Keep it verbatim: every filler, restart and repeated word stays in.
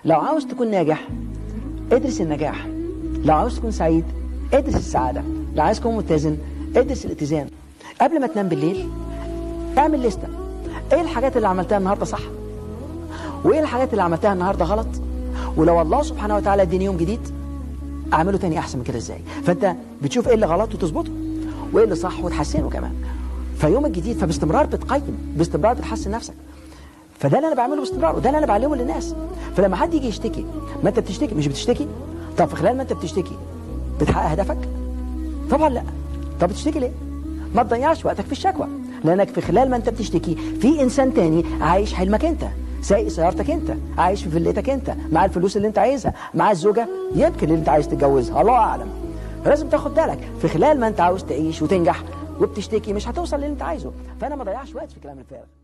لو عاوز تكون ناجح ادرس النجاح، لو عاوز تكون سعيد ادرس السعادة، لو عايز تكون متزن ادرس الاتزان. قبل ما تنام بالليل اعمل لستة، ايه الحاجات اللي عملتها النهاردة صح وايه الحاجات اللي عملتها النهاردة غلط، ولو الله سبحانه وتعالى اديني يوم جديد اعمله تاني احسن من كده ازاي. فانت بتشوف ايه اللي غلط وتظبطه وايه اللي صح وتحسنه كمان. فيوم الجديد فباستمرار بتقيم، باستمرار بتحسن نفسك. فده اللي انا بعمله باستمرار وده اللي انا بعلمه للناس. فلما حد يجي يشتكي، ما انت بتشتكي مش بتشتكي؟ طب في خلال ما انت بتشتكي بتحقق هدفك؟ طبعا لا. طب بتشتكي ليه؟ ما تضيعش وقتك في الشكوى، لانك في خلال ما انت بتشتكي في انسان تاني عايش حلمك انت، سايق سيارتك انت، عايش في فيلتك انت، مع الفلوس اللي انت عايزها، مع الزوجه يمكن اللي انت عايز تتجوزها، الله اعلم. فلازم تاخد بالك في خلال ما انت عاوز تعيش وتنجح وبتشتكي مش هتوصل للي انت عايزه. فانا ما ضيعش وقت في كلام الفارغ.